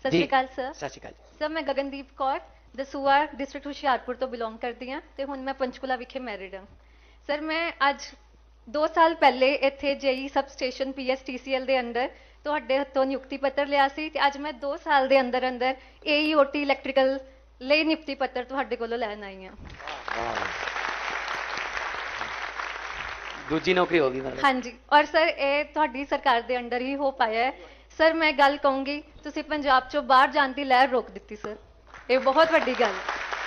सत जी श्री अकाल सर। सत श्री अकाल सर मैं Gagandeep Kaur Dasuya district Hoshiarpur to belong करती हाँ तो हुण मैं पंचकुला विखे मैरिड हाँ। सर मैं अज 2 साल पहले इत्थे जेई सब स्टेशन PSTCL के अंदर तुहाडे हत्थों नियुक्ति पत्र लिया सी ते अज मैं 2 साल के अंदर अंदर AEOT इलैक्ट्रिकल ਲਈ नियुक्ति पत्र तुहाडे कोलों लैन आई हाँ। दूजी नौकरी होगी मतलब। हाँ जी और सर ये तुहाडी सरकार के अंडर ही हो पाया है। सर मैं गल कहूँगी तुसी पंजाब चों बाहर जाने की लहर रोक दी सर, ये बहुत वड्डी गल।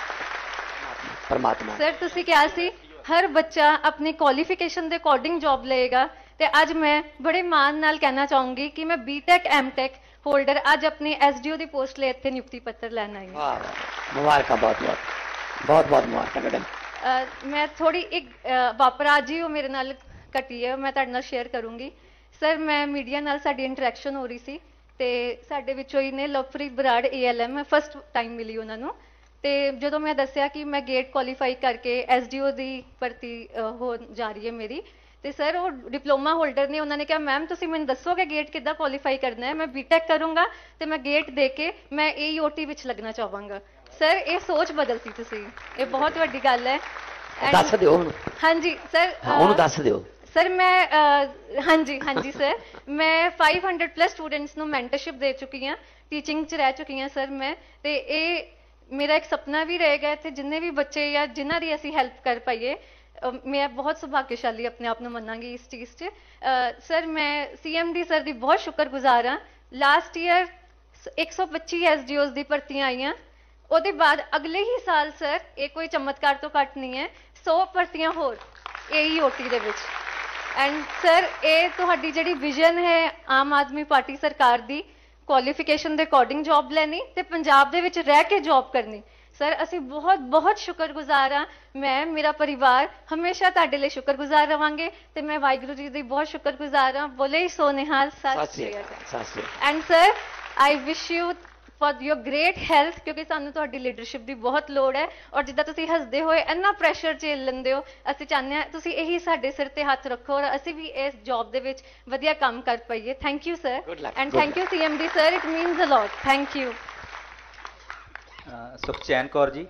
परमात्मा सर तुसी कहा सी हर बच्चा अपनी क्वालिफिकेशन के अकॉर्डिंग जॉब लेगा ते अज मैं बड़े मान नाल कहना चाहूँगी कि मैं BTech MTech होल्डर अज अपनी SDO की पोस्ट ले इत्थे नियुक्ति पत्र लैन आई हाँ। मुबारक बहुत बहुत मुबारक मैडम। मैं थोड़ी एक वापर अज ही वो मेरे नाल घटी है मैं तुहाडे नाल शेयर करूँगी। सर मैं मीडिया नाल साडी इंटरैक्शन हो रही सी ते साडे विचों ही ने लवप्रीत बराड़ ALM मैं फस्ट टाइम मिली उन्हां नूं ते जदों मैं दस्सिया कि मैं गेट क्वालीफाई करके SDO की भर्ती हो जा रही है मेरी ते सर वो डिप्लोमा होल्डर ने उन्होंने कहा मैम तुसीं मैनूं दस्सोगे गेट किद्दां क्वालीफाई करना है। मैं BTech करूँगा तो मैं गेट दे के मैं AEOT विच लगना चाहांगा। सर ये सोच बदलती तुसीं, ये बहुत वड्डी गल है। दस दिओ हुण। हाँ जी सर उहनूं दस दिओ। सर मैं हाँ जी सर मैं 500 प्लस स्टूडेंट्स नूं मैंटरशिप दे चुकी हाँ, टीचिंग च रह चुकी हाँ सर मैं ते ये मेरा एक सपना भी रहेगा इत्थे जिन्ने भी बच्चे या जिन्हां दी असीं हेल्प कर पाइए। मैं बहुत सौभाग्यशाली अपने आप को मनांगी इस चीज़ से। सर मैं CMD सर की बहुत शुक्रगुजार हाँ। लास्ट ईयर 125 SDOs की भर्तियां आईयां उसके बाद अगले ही साल सर ये कोई चमत्कार तो घट नहीं है 100 भर्तियां होर AEOT दे विच। एंड सर ये तुहाडी जिहड़ी विजन है आम आदमी पार्टी सरकार की क्वालिफिकेशन के अकॉर्डिंग जॉब लैनी ते पंजाब दे विच रह के जॉब करनी। सर असी बहुत बहुत शुक्रगुजार हाँ। मैं मेरा परिवार हमेशा तुहाडे लई शुक्रगुजार रहांगे ते मैं वाहिगुरू जी दी बहुत शुक्रगुजार हाँ। बोले ही सो निहाल Sat Sri Akal. And sir I wish you for your great health क्योंकि सानू तुहाडी लीडरशिप की बहुत लोड़ है और जिद्दां तुसीं हसदे होए इन्ना प्रैशर झेल लैंदे हो असीं चाहते हैं तुसीं यही साडे सिर ते हत्थ रखो और असीं भी इस जॉब दे विच वधिया काम कर पाइए। Thank you sir and thank you CMD sir, it means a lot. Thank you. Sukhchain Kaur ji.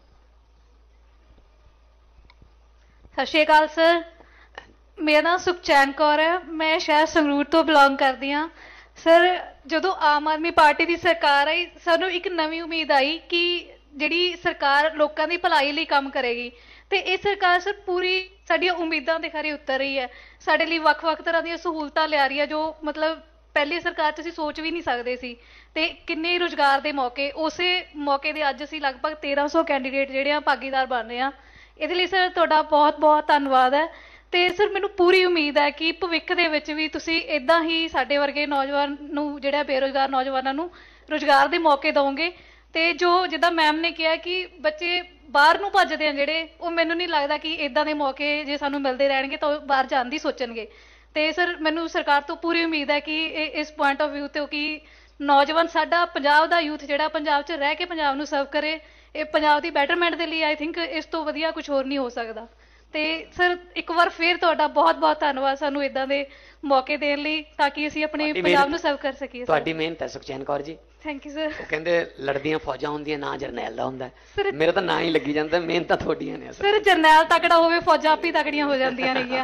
Sat Sri Akal sir, मेरा नाम सुखचैन कौर है, मैं शहर संगरूर तो बिलोंग करती हाँ। सर जदों आम आदमी पार्टी की सरकार आई सानू एक नवी उम्मीद आई कि जिहड़ी सरकार लोगों की भलाई लई काम करेगी तो ये सरकार सर पूरी साडियां उम्मीदां दे खरे उतर रही है। साडे लई वख-वख तरह दी सहूलतां लिया रही है जो मतलब पहली सरकार असीं सोच भी नहीं सकते सी ते किन्ने रोजगार के मौके उस मौके दे अज असीं लगभग 1300 कैंडीडेट जिहड़े भागीदार बन रहे हैं। इहदे लई सर तुहाडा बहुत बहुत धन्नवाद है ते सर मैनूं पूरी उम्मीद है कि भविख दे विच भी तुसीं इदां ही साडे वर्गे नौजवान नूं जिहड़ा बेरोजगार नौजवानों नूं रोजगार के मौके दोगे ते जो जिद्दां मैम ने कहा कि बच्चे बाहर नूं भजदे हैं जिहड़े वो मैनूं नहीं लगदा कि इदां दे मौके जे सानूं मिलदे रहणगे तो बाहर जाण दी सोचणगे। ते सर मैनूं सरकार तो पूरी उम्मीद है कि इस पॉइंट ऑफ व्यू तो कि नौजवान साडा पंजाब दा यूथ जिहड़ा पंजाब च रह के पंजाब नूं सर्व करे ये पंजाब दी बैटरमेंट दे लई आई थिंक इस तो वधिया कुछ होर नहीं हो सकदा। ते सर एक बार फिर तुहाडा बहुत बहुत धन्नवाद सानूं इदां दे मौके देण लई ताकि असीं अपने पंजाब नूं सर्व कर सकीए। तुहाडी मेहनत है Sukhchain Kaur ji. Thank you sir. वो कहंदे लड़दियां फौजां हुंदियां ना जरनैल दा हुंदा है, मेरा तां ना ही लगी जांदा, मेहनतां तुहाडियां ने। सर जरनैल तगड़ा होवे फौजां आपे तगड़ियां हो जांदियां नੇਗੀਆਂ।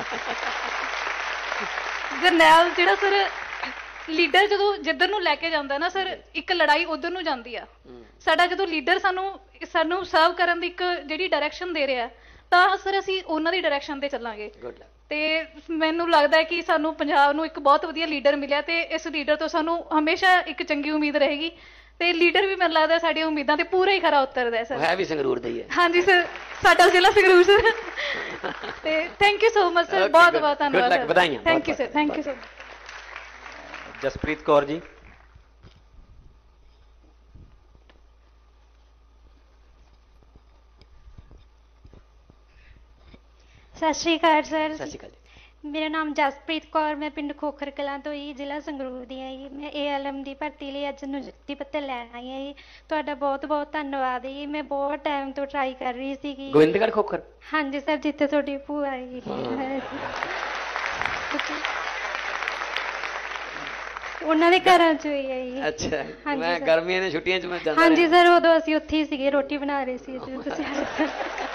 जरनैल जिहड़ा सर लीडर जो जिधर नूं लैके जांदा ना सर एक लड़ाई उधर नूं जांदी आ। साडा जो लीडर सानू सर्व करन दी एक जिहड़ी डायरैक्शन दे रहा तां सर असीं उन्हां दी डायरैक्शन ते चलांगे। ते मैनूं लगदा है कि सानू पंजाब नूं एक बहुत वधिया लीडर मिलिया ते इस लीडर तो सानू हमेशा एक चंगी उम्मीद रहेगी ते लीडर भी मैनूं लगदा साडी उम्मीदां ते पूरा ही खरा उतरदा है सर। है भी संगरूर दा ही है। हाँ जी सर साडा जिला संगरूर सर। ते thank you so much sir, बहुत बहुत धन्नवाद। बधाइयां। Thank you sir, thank you sir. Jaspreet Kaur ji. Sat Sri Akal sir. सत श्री अकाल। मेरा नाम जसप्रीत कौर, मैं पिंड खोखर कलां तो ही जिला संगरूर दी आई। मैं ALM की भर्ती लिए अज नियुक्ति पत्र लैन आई है। तुहाडा बहुत बहुत धन्नवाद जी। मैं बहुत टाइम तो ट्राई कर रही थी कि गोविंदगढ़ खोखर। हाँ जी सर, जिथे तुहाडी भूआ आई। ਉਹਨਾਂ ਦੇ ਘਰਾਂ 'ਚ ਹੋਈ ਹੈ ਜੀ। ਅੱਛਾ ਹਾਂਜੀ ਮੈਂ ਸਰ। ਗਰਮੀਆਂ ਦੀਆਂ ਛੁੱਟੀਆਂ 'ਚ ਮੈਂ ਜਾਂਦਾ ਹਾਂਜੀ ਰਿਹਾ। ਸਰ, ਉਦੋਂ ਅਸੀਂ ਉੱਥੇ ਹੀ ਸੀਗੇ, ਰੋਟੀ ਬਣਾ ਰਹੇ ਸੀ ਜਦੋਂ ਤੁਸੀਂ ਆਏ ਸਰ।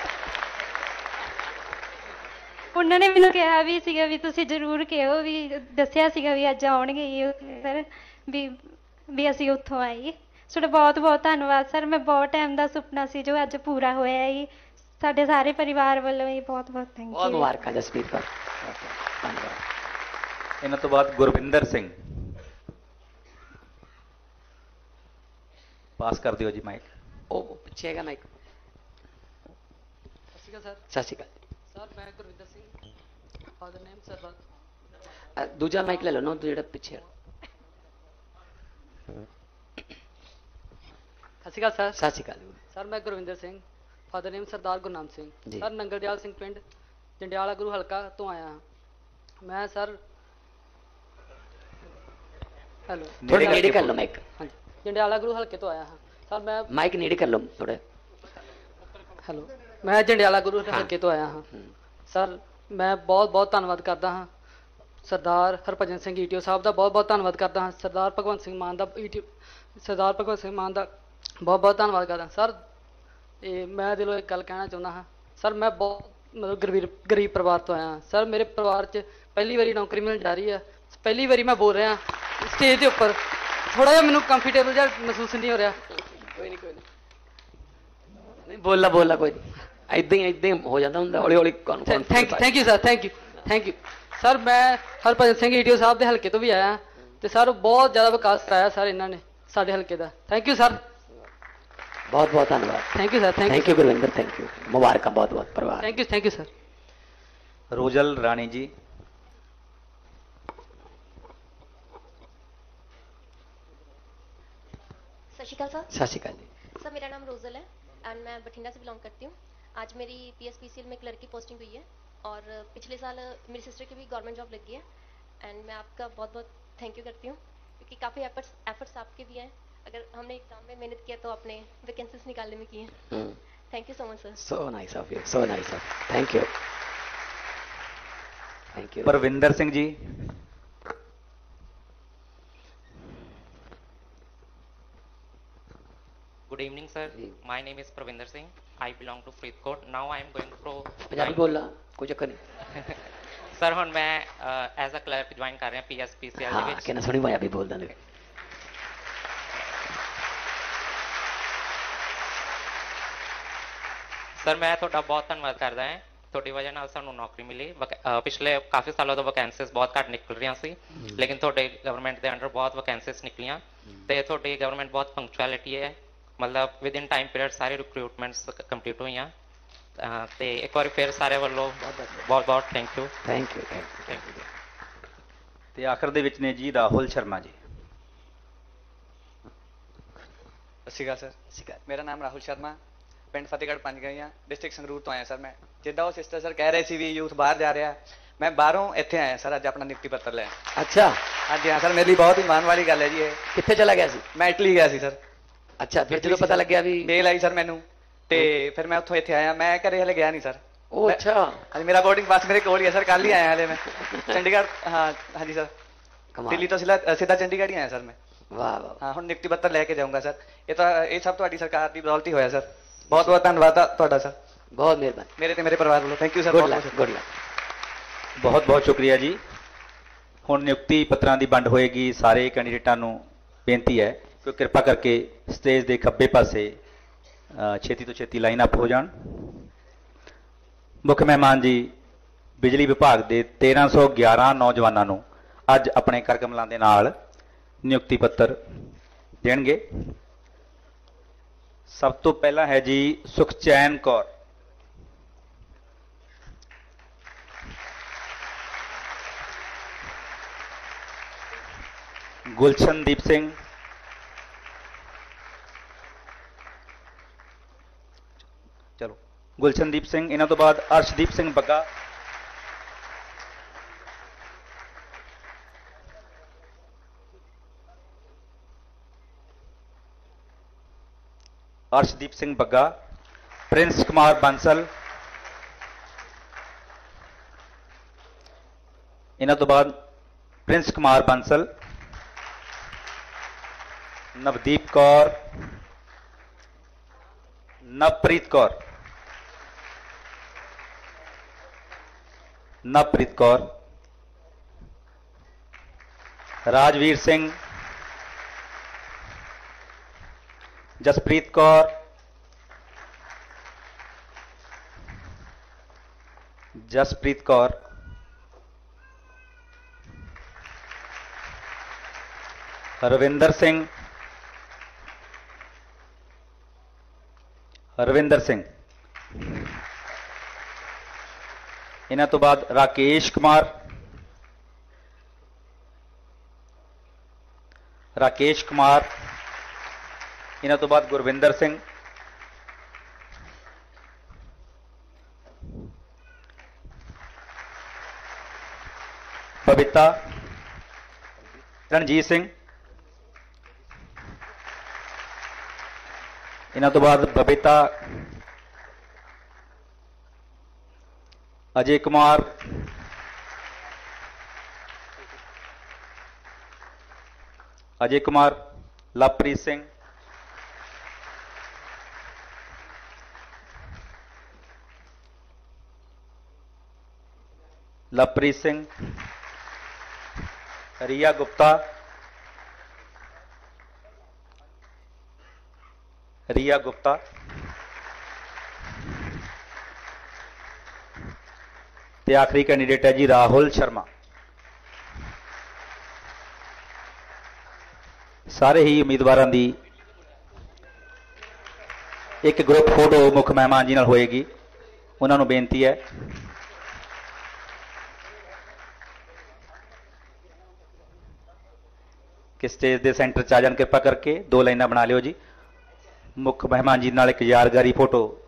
ਉਹਨਾਂ ਨੇ ਮੈਨੂੰ ਕਿਹਾ ਵੀ ਸੀਗਾ ਵੀ ਤੁਸੀਂ ਜ਼ਰੂਰ ਕਿਹੋ, ਵੀ ਦੱਸਿਆ ਸੀਗਾ ਵੀ ਅੱਜ ਆਉਣਗੇ ਜੀ ਸਰ, ਵੀ ਅਸੀਂ ਉੱਥੋਂ ਆਏ। ਤੁਹਾਡਾ ਬਹੁਤ ਬਹੁਤ ਧੰਨਵਾਦ ਸਰ। ਮੈਂ ਬਹੁਤ ਟਾਈਮ ਦਾ ਸੁਪਨਾ ਸੀ ਜੋ ਅੱਜ ਪੂਰਾ ਹੋਇਆ ਜੀ। ਸਾਡੇ ਸਾਰੇ ਪਰਿਵਾਰ ਵੱਲੋਂ ਹੀ ਬਹੁਤ ਬਹੁਤ ਥੈਂਕ ਬਹੁਤ ਯੂ। ਮੁਬਾਰਕਾਂ ਜਸਪ੍ਰੀਤ ਕੌਰ, ਧੰਨਵਾਦ। ਇਹਨਾਂ ਤੋਂ ਬਾਅਦ ਗੁਰਵਿੰਦਰ ਸਿੰਘ। ਪਾਸ ਕਰ ਦਿਓ ਜੀ ਮਾਈਕ। ਉਹ ਪਿੱਛੇ ਹੈਗਾ ਮਾਈਕ। ਸਤਿ ਸ਼੍ਰੀ ਅਕਾਲ ਸਰ। ਸਤਿ ਸ਼੍ਰੀ ਅਕਾਲ। ਸਰ ਮੈਂ ਗੁਰਵਿੰਦਰ ਸਿੰਘ, ਫਾਦਰ ਨੇਮ ਸਰਬਤ। ਦੂਜਾ ਮਾਈਕ ਲੈ ਲਓ ਨਾ, ਜਿਹੜਾ ਪਿੱਛੇ ਹੈ। ਸਤਿ ਸ਼੍ਰੀ ਅਕਾਲ ਸਰ। ਸਤਿ ਸ਼੍ਰੀ ਅਕਾਲ। ਸਰ ਮੈਂ Gurvinder Singh, father name Sardar Gurnam Singh. Ji. Sir Nangaldial Singh ਪਿੰਡ ਜੰਡਿਆਲਾ ਗੁਰੂ ਹਲਕਾ ਤੋਂ ਆਇਆ ਹਾਂ ਮੈਂ ਸਰ। ਹੈਲੋ। ਥੋੜੇ ਨੇੜੇ ਕਰ ਲਓ ਮਾਈਕ। ਹਾਂਜੀ, ਜੰਡਿਆਲਾ ਗੁਰੂ ਹਲਕੇ ਤੋਂ ਆਇਆ ਹਾਂ ਸਰ ਮੈਂ। ਮਾਈਕ ਨੇੜੇ ਕਰ ਲਓ ਥੋੜਾ। ਹੈਲੋ, ਮੈਂ ਜੰਡਿਆਲਾ ਗੁਰੂ ਹਲਕੇ ਤੋਂ ਆਇਆ ਹਾਂ ਸਰ। ਮੈਂ ਬਹੁਤ ਬਹੁਤ ਧੰਨਵਾਦ ਕਰਦਾ ਹਾਂ ਸਰਦਾਰ ਹਰਭਜਨ ਸਿੰਘ ਈਟੀਓ ਸਾਹਿਬ ਦਾ, ਬਹੁਤ ਬਹੁਤ ਧੰਨਵਾਦ ਕਰਦਾ ਹਾਂ ਸਰਦਾਰ ਭਗਵੰਤ ਸਿੰਘ ਮਾਨ ਦਾ, ਸਰਦਾਰ ਭਗਵੰਤ ਸਿੰਘ ਮਾਨ ਦਾ ਬਹੁਤ ਬਹੁਤ ਧੰਨਵਾਦ ਕਰਦਾ ਸਰ। ਇਹ ਮੈਂ ਦਿਲੋਂ ਇੱਕ ਗੱਲ ਕਹਿਣਾ ਚਾਹੁੰਦਾ ਹਾਂ ਸਰ, ਮੈਂ ਬਹੁਤ ਮਤਲਬ ਗਰੀਬ ਪਰਿਵਾਰ ਤੋਂ ਆਇਆ ਹਾਂ ਸਰ। ਮੇਰੇ ਪਰਿਵਾਰ 'ਚ ਪਹਿਲੀ ਵਾਰੀ ਨੌਕਰੀ ਮਿਲਣ ਜਾ ਰਹੀ ਹੈ। ਪਹਿਲੀ ਵਾਰੀ ਮੈਂ ਬੋਲ ਰਿਹਾ ਸਟੇਜ ਦੇ ਉੱਪਰ, ਥੋੜਾ ਜਿਹਾ ਮੈਨੂੰ ਕੰਫਰਟੇਬਲ ਜਿਹਾ ਮਹਿਸੂਸ ਨਹੀਂ ਹੋ ਰਿਹਾ। ਕੋਈ ਨਹੀਂ, ਕੋਈ ਨਹੀਂ, ਬੋਲਾ ਬੋਲਾ, ਕੋਈ ਨਹੀਂ। ਏਦਾਂ ਹੀ ਹੋ ਜਾਂਦਾ ਹੁੰਦਾ, ਹੌਲੀ ਹੌਲੀ confidence. Thank you sir, thank you sir. ਮੈਂ ਹਰਭਜਨ ਸਿੰਘ ਈਟੀਓ ਸਾਹਿਬ ਦੇ ਹਲਕੇ ਤੋਂ ਵੀ ਆਇਆ ਤੇ ਸਰ ਬਹੁਤ ਜ਼ਿਆਦਾ ਵਿਕਾਸ ਕਰਾਇਆ ਸਰ ਇਹਨਾਂ ਨੇ ਸਾਡੇ ਹਲਕੇ ਦਾ। Thank you sir. ਬਹੁਤ ਬਹੁਤ ਧੰਨਵਾਦ। Thank you sir. Thank you Gurvinder, thank you. ਮੁਬਾਰਕਾਂ ਬਹੁਤ ਬਹੁਤ ਪਰਿਵਾਰ। Thank you sir. Rojal Rani ji. Sat Sri Akal sir. सत श्री अकाल जी। सर मेरा नाम रोजल है एंड मैं बठिंडा से बिलोंग करती हूँ। आज मेरी PSPCL में क्लर्क की पोस्टिंग हुई है और पिछले साल मेरी सिस्टर की भी गवर्नमेंट जॉब लगी है एंड मैं आपका बहुत बहुत थैंक यू करती हूँ क्योंकि काफ़ी एफर्ट्स आपके भी हैं। अगर हमने एग्जाम में मेहनत किया तो अपने वैकेंसीज निकालने में की है। Thank you so much sir. So nice of you, so nice of. Thank you, thank you. Parvinder Singh ji. Good evening, sir. My name is Pravinder Singh. I belong to Faridkot. Now I am going to. Punjabi बोलना कोई चक्कर नहीं। Sir ਹੁਣ ਮੈਂ as a clerk join ਕਰ ਰਿਹਾ PSPCL ਦੇ हाँ ਵਿੱਚ। कहना सुनी पंजाबी बोल देंगे। ਸਰ ਮੈਂ ਤੁਹਾਡਾ ਬਹੁਤ ਧੰਨਵਾਦ ਕਰਦਾ ਹਾਂ। ਤੁਹਾਡੀ ਵਜ੍ਹਾ ਨਾਲ ਸਾਨੂੰ ਨੌਕਰੀ ਮਿਲੀ। ਪਿਛਲੇ ਕਾਫੀ ਸਾਲਾਂ ਤੋਂ ਵੈਕੈਂਸੀਜ਼ ਬਹੁਤ ਘੱਟ ਨਿਕਲ ਰਹੀਆਂ ਸੀ, ਲੇਕਿਨ ਤੁਹਾਡੇ ਗਵਰਨਮੈਂਟ ਦੇ ਅੰਡਰ ਬਹੁਤ ਵੈਕੈਂਸੀਜ਼ ਨਿਕਲੀਆਂ ਤੇ ਤੁਹਾਡੀ ਗਵਰਨਮੈਂਟ ਬਹੁਤ ਪੰਕਚੁਅਲਿਟੀ ਹੈ। मतलब विद इन टाइम पीरियड सारे रिक्रूटमेंट्स कंप्लीट हुई तो एक बार फिर सारे वालों बहुत बहुत thank you. Thank you, thank you. ਤੇ ਆਖਰ ਦੇ ਵਿੱਚ ਨੇ ਜੀ ਰਾਹੁਲ ਸ਼ਰਮਾ ਜੀ। ਸਤਿ ਸ਼੍ਰੀ ਅਕਾਲ ਸਰ। ਮੇਰਾ ਨਾਮ ਰਾਹੁਲ ਸ਼ਰਮਾ, ਪਿੰਡ ਫਤਿਹਗੜ੍ਹ ਪੰਜਗਈਆਂ, ਡਿਸਟ੍ਰਿਕਟ ਸੰਗਰੂਰ ਤੋਂ ਆਇਆ ਸਰ। ਮੈਂ ਜਿੱਦਾਂ ਉਹ ਸਿਸਟਰ ਸਰ ਕਹਿ ਰਹੇ ਸੀ ਵੀ ਯੂਥ ਬਾਹਰ ਜਾ ਰਿਹਾ, ਮੈਂ ਬਾਹਰੋਂ ਇੱਥੇ ਆਇਆ ਸਰ ਅੱਜ ਆਪਣਾ ਨਿਯੁਕਤੀ ਪੱਤਰ ਲੈਣ। अच्छा, ਹਾਂਜੀ ਹਾਂ ਸਰ, ਮੇਰੇ ਲਈ ਬਹੁਤ ਹੀ ਮਾਣ ਵਾਲੀ ਗੱਲ ਹੈ ਜੀ ਇਹ। कितने चला गया सी? ਮੈਂ ਇਟਲੀ ਗਿਆ ਸੀ ਸਰ। अच्छा, फिर जो पता लग गया भी ਮੇਲ ਆਈ ਸਰ ਮੈਨੂੰ ਤੇ ਫਿਰ ਮੈਂ ਉੱਥੋਂ ਇੱਥੇ ਆਇਆ। ਮੈਂ ਘਰੇ ਹਲੇ ਗਿਆ ਨਹੀਂ ਸਰ। ओ अच्छा, ਹਾਂਜੀ, ਮੇਰਾ ਬੋਰਡਿੰਗ ਪਾਸ ਮੇਰੇ ਕੋਲ ਹੀ ਹੈ ਸਰ, ਕੱਲ ਹੀ ਆਇਆ ਹਲੇ ਮੈਂ ਚੰਡੀਗੜ੍ਹ। ਹਾਂ ਹਾਂਜੀ ਸਰ, कमाल। ਦਿੱਲੀ ਤੋਂ ਸਿੱਧਾ ਚੰਡੀਗੜ੍ਹ ਹੀ ਆਇਆ ਸਰ ਮੈਂ। वाह वाह। ਹਾਂ, ਹੁਣ ਨਿਯੁਕਤੀ ਪੱਤਰ ਲੈ ਕੇ ਜਾਊਂਗਾ ਸਰ। ਇਹ ਸਭ ਤੁਹਾਡੀ ਸਰਕਾਰ ਦੀ ਬਦੌਲਤ ਹੀ ਹੋਇਆ ਸਰ। ਬਹੁਤ ਬਹੁਤ ਧੰਨਵਾਦ ਤੁਹਾਡਾ ਸਰ, बहुत मेहरबानी। ਮੇਰੇ ਤੇ ਮੇਰੇ ਪਰਿਵਾਰ ਵੱਲੋਂ। Thank you sir. Good luck, good luck. ਬਹੁਤ ਬਹੁਤ ਸ਼ੁਕਰੀਆ ਜੀ। ਹੁਣ ਨਿਯੁਕਤੀ ਪੱਤਰਾਂ ਦੀ ਵੰਡ ਹੋਏਗੀ। ਸਾਰੇ ਕੈਂਡੀਡੇਟਾਂ ਨੂੰ ਬੇਨਤੀ ਹੈ ਕਿ ਕਿਰਪਾ ਕਰਕੇ ਸਟੇਜ ਦੇ ਖੱਬੇ ਪਾਸੇ ਛੇਤੀ ਤੋਂ ਛੇਤੀ ਲਾਈਨ ਅਪ ਹੋ ਜਾਣ। ਮੁੱਖ ਮਹਿਮਾਨ ਜੀ ਬਿਜਲੀ ਵਿਭਾਗ ਦੇ 1311 ਨੌਜਵਾਨਾਂ ਨੂੰ ਅੱਜ ਆਪਣੇ ਕਰਕਮਲਾਂ ਦੇ ਨਾਲ ਨਿਯੁਕਤੀ ਪੱਤਰ ਦੇਣਗੇ। ਸਭ ਤੋਂ ਪਹਿਲਾਂ ਹੈ ਜੀ ਸੁਖਚੈਨ ਕੌਰ। ਗੁਲਸ਼ਨਦੀਪ ਸਿੰਘ, ਚਲੋ ਗੁਲਸ਼ਨਦੀਪ ਸਿੰਘ। ਇਹਨਾਂ ਤੋਂ ਬਾਅਦ ਅਰਸ਼ਦੀਪ ਸਿੰਘ ਬੱਗਾ, ਅਰਸ਼ਦੀਪ ਸਿੰਘ ਬੱਗਾ, ਪ੍ਰਿੰਸ ਕੁਮਾਰ ਬਾਂਸਲ। ਇਹਨਾਂ ਤੋਂ ਬਾਅਦ ਪ੍ਰਿੰਸ ਕੁਮਾਰ ਬਾਂਸਲ, ਨਵਦੀਪ ਕੌਰ, ਨਵਪ੍ਰੀਤ ਕੌਰ, ਨਵਪ੍ਰੀਤ ਕੌਰ, ਰਾਜਵੀਰ ਸਿੰਘ, ਜਸਪ੍ਰੀਤ ਕੌਰ, ਜਸਪ੍ਰੀਤ ਕੌਰ, ਰਵਿੰਦਰ ਸਿੰਘ, ਰਵਿੰਦਰ ਸਿੰਘ। ਇਹਨਾਂ ਤੋਂ ਬਾਅਦ ਰਾਕੇਸ਼ ਕੁਮਾਰ, ਰਾਕੇਸ਼ ਕੁਮਾਰ। ਇਹਨਾਂ ਤੋਂ ਬਾਅਦ ਗੁਰਵਿੰਦਰ ਸਿੰਘ, ਬਬੀਤਾ, ਰਣਜੀਤ ਸਿੰਘ। ਇਹਨਾਂ ਤੋਂ ਬਾਅਦ ਬਬੀਤਾ, ਅਜੇ ਕੁਮਾਰ, ਅਜੇ ਕੁਮਾਰ, ਲਵਪ੍ਰੀਤ ਸਿੰਘ, ਲਵਪ੍ਰੀਤ ਸਿੰਘ, ਰੀਆ ਗੁਪਤਾ, ਰੀਆ ਗੁਪਤਾ, ਤੇ ਆਖਰੀ ਕੈਂਡੀਡੇਟ ਹੈ ਜੀ ਰਾਹੁਲ ਸ਼ਰਮਾ। ਸਾਰੇ ਹੀ ਉਮੀਦਵਾਰਾਂ ਦੀ ਇੱਕ ਗਰੁੱਪ ਫੋਟੋ ਮੁੱਖ ਮਹਿਮਾਨ ਜੀ ਨਾਲ ਹੋਏਗੀ। ਉਹਨਾਂ ਨੂੰ ਬੇਨਤੀ ਹੈ ਕਿ ਸਟੇਜ ਦੇ ਸੈਂਟਰ 'ਚ ਆ ਜਾਣ, ਕਿਰਪਾ ਕਰਕੇ 2 ਲਾਈਨਾਂ ਬਣਾ ਲਿਓ ਜੀ। ਮੁੱਖ ਮਹਿਮਾਨ ਜੀ ਨਾਲ ਇੱਕ ਯਾਦਗਾਰੀ ਫੋਟੋ